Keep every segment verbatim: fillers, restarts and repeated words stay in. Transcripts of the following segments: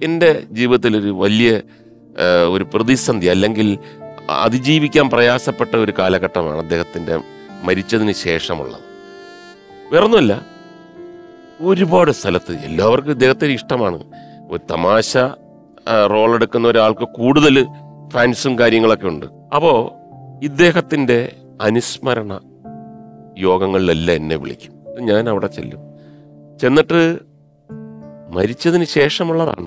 എൻ്റെ ജീവിതത്തിലൊരു വലിയ ഒരു പ്രതിസന്ധി അല്ലെങ്കിൽ അതിജീവിക്കാൻ പ്രയാസപ്പെട്ട ഒരു കാലഘട്ടമാണ് അദ്ദേഹത്തിൻ്റെ മരിച്ചതിന് ശേഷമുള്ളത്. വേറൊന്നുമല്ല, ഒരുപാട് സ്ഥലത്ത് എല്ലാവർക്കും ഇദ്ദേഹത്തിന് ഇഷ്ടമാണ്. ഒരു തമാശ റോളെടുക്കുന്ന ഒരാൾക്ക് കൂടുതൽ ഫാൻസും കാര്യങ്ങളൊക്കെ ഉണ്ട്. അപ്പോൾ ഇദ്ദേഹത്തിൻ്റെ അനുസ്മരണ യോഗങ്ങളിലെല്ലാം എന്നെ വിളിക്കും. ഞാൻ അവിടെ ചെല്ലും. ചെന്നിട്ട് മരിച്ചതിന് ശേഷമുള്ളതാണ്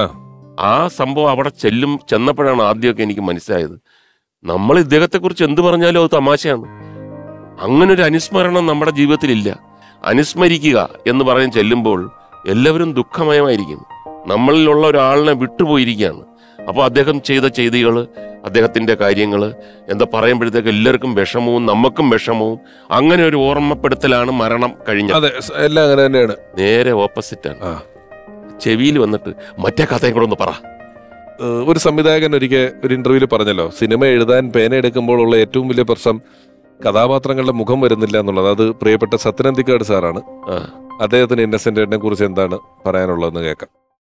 ആ സംഭവം. അവിടെ ചെല്ലും ചെന്നപ്പോഴാണ് ആദ്യമൊക്കെ എനിക്ക് മനസ്സിലായത്, നമ്മൾ ഇദ്ദേഹത്തെക്കുറിച്ച് എന്ത് പറഞ്ഞാലും അത് തമാശയാണ്. അങ്ങനൊരു അനുസ്മരണം നമ്മുടെ ജീവിതത്തിലില്ല. അനുസ്മരിക്കുക എന്ന് പറഞ്ഞ് ചെല്ലുമ്പോൾ എല്ലാവരും ദുഃഖമയമായിരിക്കും. നമ്മളിലുള്ള ഒരാളിനെ വിട്ടുപോയിരിക്കുകയാണ്. അപ്പോൾ അദ്ദേഹം ചെയ്ത ചെയ്തികൾ, അദ്ദേഹത്തിൻ്റെ കാര്യങ്ങൾ എന്താ പറയുമ്പോഴത്തേക്ക് എല്ലാവർക്കും വിഷമവും നമുക്കും വിഷമവും. അങ്ങനെ ഒരു ഓർമ്മപ്പെടുത്തലാണ് മരണം കഴിഞ്ഞത്. എല്ലാം അങ്ങനെ തന്നെയാണ്. നേരെ ഓപ്പോസിറ്റാണ്. ചെവിയിൽ വന്നിട്ട് മറ്റേ കഥയും കൂടെ ഒന്ന് പറ. ഒരു സംവിധായകൻ ഒരിക്കൽ ഒരു ഇന്റർവ്യൂവിൽ പറഞ്ഞല്ലോ, സിനിമ എഴുതാൻ പേന എടുക്കുമ്പോഴുള്ള ഏറ്റവും വലിയ പ്രശ്നം കഥാപാത്രങ്ങളുടെ മുഖം വരുന്നില്ല എന്നുള്ളത്. അത് പ്രിയപ്പെട്ട സത്യനന്ദിക്കാട് സാറാണ്. അദ്ദേഹത്തിന് ഇന്നസെന്റിനെ കുറിച്ച് എന്താണ് പറയാനുള്ളതെന്ന് കേൾക്കാം.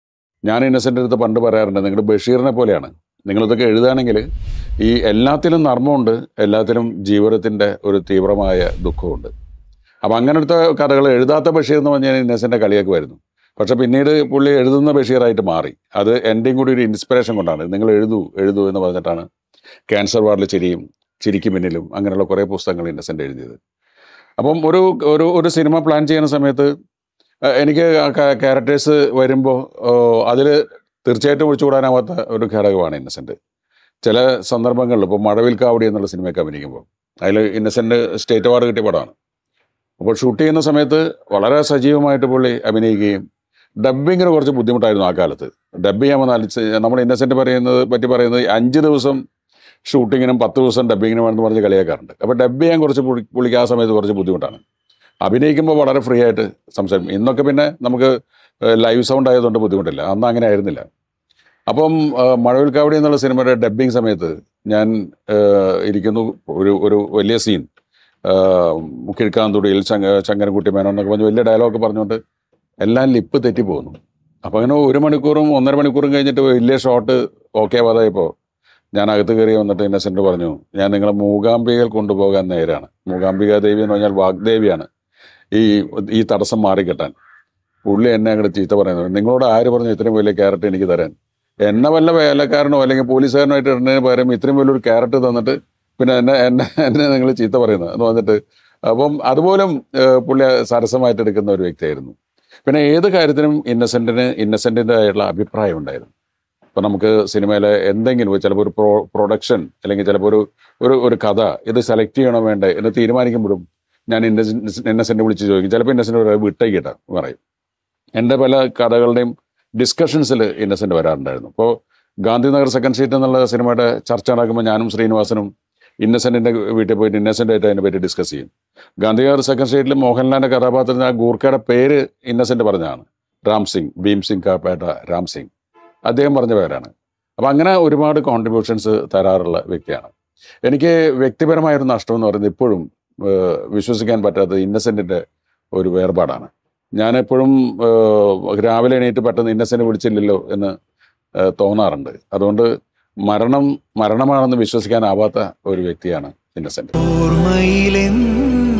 ഞാൻ ഇന്നസെന്റ് അടുത്ത് പണ്ട് പറയാറുണ്ട്, നിങ്ങൾ ബഷീറിനെ പോലെയാണ്. നിങ്ങളിതൊക്കെ എഴുതുകയാണെങ്കിൽ ഈ എല്ലാത്തിലും നർമ്മമുണ്ട്, എല്ലാത്തിലും ജീവിതത്തിൻ്റെ ഒരു തീവ്രമായ ദുഃഖമുണ്ട്. അപ്പം അങ്ങനത്തെ കഥകൾ എഴുതാത്ത ബഷീർ എന്ന് പറഞ്ഞാൽ ഇന്നസെൻ്റെ കളിയാക്കുമായിരുന്നു. പക്ഷെ പിന്നീട് പുള്ളി എഴുതുന്ന ബഷീറായിട്ട് മാറി. അത് എൻ്റെയും കൂടി ഒരു ഇൻസ്പിറേഷൻ കൊണ്ടാണ്. നിങ്ങൾ എഴുതൂ എഴുതൂ എന്ന് പറഞ്ഞിട്ടാണ് ക്യാൻസർ വാർഡിൽ ചിരിയും ചിരിക്ക് പിന്നിലും അങ്ങനെയുള്ള കുറേ പുസ്തകങ്ങൾ ഇന്നസെൻ്റ് എഴുതിയത്. അപ്പം ഒരു ഒരു ഒരു സിനിമ പ്ലാൻ ചെയ്യുന്ന സമയത്ത് എനിക്ക് ക്യാരക്ടേഴ്സ് വരുമ്പോൾ അതിൽ തീർച്ചയായിട്ടും ഒഴിച്ചുകൂടാനാവാത്ത ഒരു ഘടകമാണ് ഇന്നസെൻ്റ്. ചില സന്ദർഭങ്ങളിൽ ഇപ്പോൾ മഴവിൽ കാവടി എന്നുള്ള സിനിമയൊക്കെ അഭിനയിക്കുമ്പോൾ അതിൽ ഇന്നസെൻ്റ് സ്റ്റേറ്റ് അവാർഡ് കിട്ടിയ പടമാണ്. അപ്പോൾ ഷൂട്ട് ചെയ്യുന്ന സമയത്ത് വളരെ സജീവമായിട്ട് പുള്ളി അഭിനയിക്കുകയും ഡബ്ബിങ്ങിന് കുറച്ച് ബുദ്ധിമുട്ടായിരുന്നു ആ കാലത്ത്. ഡബ്ബ് ചെയ്യാൻ വന്നാൽ നമ്മൾ ഇന്നസെൻ്റ് പറയുന്നത് പറ്റി പറയുന്നത് അഞ്ച് ദിവസം ഷൂട്ടിങ്ങിനും പത്ത് ദിവസം ഡബ്ബിങ്ങിനും വേണമെന്ന് പറഞ്ഞ് കളിയാക്കാറുണ്ട്. അപ്പോൾ ഡബ്ബ് ചെയ്യാൻ കുറച്ച് പുള്ളി പുള്ളിക്ക് ആ സമയത്ത് കുറച്ച് ബുദ്ധിമുട്ടാണ്. അഭിനയിക്കുമ്പോൾ വളരെ ഫ്രീ ആയിട്ട് സംസാരിക്കും. ഇന്നൊക്കെ പിന്നെ നമുക്ക് ലൈവ് സൗണ്ട് ആയതുകൊണ്ട് ബുദ്ധിമുട്ടില്ല. അന്ന് അങ്ങനെ ആയിരുന്നില്ല. അപ്പം മഴവിൽ കാവടി എന്നുള്ള സിനിമയുടെ ഡബ്ബിങ് സമയത്ത് ഞാൻ ഇരിക്കുന്നു. ഒരു ഒരു വലിയ സീൻ, കിഴക്കാന്തുടിയിൽ ചങ്ങ ചങ്ങരൻകുട്ടി മേനോൻ എന്നൊക്കെ പറഞ്ഞ് വലിയ ഡയലോഗ് പറഞ്ഞുകൊണ്ട് എല്ലാം ലിപ്പ് തെറ്റിപ്പോകുന്നു. അപ്പോൾ അങ്ങനെ ഒരു മണിക്കൂറും ഒന്നര മണിക്കൂറും കഴിഞ്ഞിട്ട് വലിയ ഷോട്ട് ഓക്കെ ആവാതായപ്പോൾ ഞാൻ അകത്ത് കയറി വന്നിട്ട് ഇന്നസെൻ്റ് പറഞ്ഞു, ഞാൻ നിങ്ങളെ മൂകാംബികയിൽ കൊണ്ടുപോകാൻ നേരാണ്. മൂകാംബിക ദേവി എന്ന് പറഞ്ഞാൽ വാഗ്ദേവിയാണ്. ഈ ഈ തടസ്സം മാറിക്കെട്ടാൻ. പുള്ളി എന്നെ അങ്ങോട്ട് ചീത്ത പറയുന്നത്, നിങ്ങളോട് ആര് പറഞ്ഞു ഇത്രയും വലിയ ക്യാരറ്റ് എനിക്ക് തരാൻ? എന്നെ വല്ല വേലക്കാരനോ അല്ലെങ്കിൽ പോലീസുകാരനോ ആയിട്ട് ഇടുന്നതിന് പകരം ഇത്രയും വലിയൊരു ക്യാരറ്റ് തന്നിട്ട് പിന്നെ എന്നെ എന്നെ എന്നെ നിങ്ങൾ ചീത്ത പറയുന്നത് എന്ന് പറഞ്ഞിട്ട്. അപ്പം അതുപോലും പുള്ളി സരസമായിട്ട് എടുക്കുന്ന ഒരു വ്യക്തിയായിരുന്നു. പിന്നെ ഏത് കാര്യത്തിനും ഇന്നസെൻറ്റിന് ഇന്നസെൻറ്റിൻ്റെ ആയിട്ടുള്ള അഭിപ്രായം ഉണ്ടായിരുന്നു. ഇപ്പോൾ നമുക്ക് സിനിമയിലെ എന്തെങ്കിലും ചിലപ്പോൾ ഒരു പ്രോ പ്രൊഡക്ഷൻ അല്ലെങ്കിൽ ചിലപ്പോൾ ഒരു ഒരു ഒരു കഥ ഇത് സെലക്ട് ചെയ്യണോ വേണ്ടേ എന്ന് തീരുമാനിക്കുമ്പോഴും ഞാൻ ഇന്നസെൻ്റ് ഇന്നസെൻ്റ് വിളിച്ച് ചോദിക്കും. ചിലപ്പോൾ ഇന്നസെൻ്റ് ഒരു വിട്ടേക്കിട്ട പറയും. എൻ്റെ പല കഥകളുടെയും ഡിസ്കഷൻസിൽ ഇന്നസെൻ്റ് വരാറുണ്ടായിരുന്നു. ഇപ്പോൾ ഗാന്ധിനഗർ സെക്കൻഡ് സ്ട്രീറ്റ് എന്നുള്ള സിനിമയുടെ ചർച്ച നടക്കുമ്പോൾ ഞാനും ശ്രീനിവാസനും ഇന്നസെൻറ്റിൻ്റെ വീട്ടിൽ പോയിട്ട് ഇന്നസെൻ്റ് ആയിട്ട് അതിനെ പറ്റി ഡിസ്കസ് ചെയ്യും. ഗാന്ധിനഗർ സെക്കൻഡ് സ്ട്രീറ്റിൽ മോഹൻലാലിൻ്റെ കഥാപാത്രത്തിന് ആ ഗൂർഖയുടെ പേര് ഇന്നസെൻ്റ് പറഞ്ഞതാണ്. രാം സിംഗ്, ഭീം സിംഗ് കാപ്പേട്ട രാം സിംഗ്, അദ്ദേഹം പറഞ്ഞ പേരാണ്. അപ്പം അങ്ങനെ ഒരുപാട് കോൺട്രിബ്യൂഷൻസ് തരാറുള്ള വ്യക്തിയാണ്. എനിക്ക് വ്യക്തിപരമായൊരു നഷ്ടമെന്ന് പറയുന്നത് ഇപ്പോഴും വിശ്വസിക്കാൻ പറ്റാത്തത് ഇന്നസെൻറ്റിൻ്റെ ഒരു വേർപാടാണ്. ഞാനെപ്പോഴും രാവിലെ എണീറ്റ് പെട്ടെന്ന് ഇന്നസെൻ്റ് വിളിച്ചില്ലല്ലോ എന്ന് തോന്നാറുണ്ട്. അതുകൊണ്ട് മരണം മരണമാണെന്ന് വിശ്വസിക്കാനാവാത്ത ഒരു വ്യക്തിയാണ് ഇന്നസെൻ്റ്.